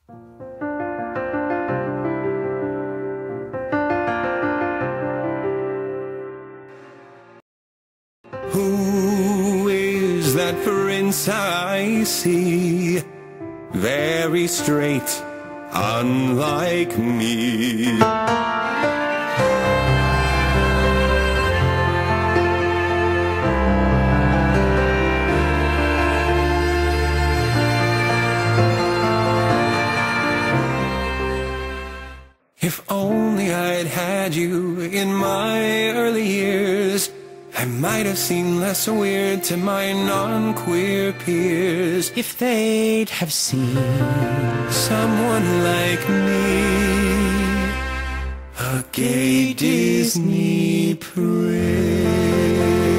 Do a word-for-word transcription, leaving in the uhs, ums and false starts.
Who is that prince I see? Very straight, unlike me. If only I'd had you in my early years, I might have seemed less weird to my non-queer peers. If they'd have seen someone like me, a gay Disney prince.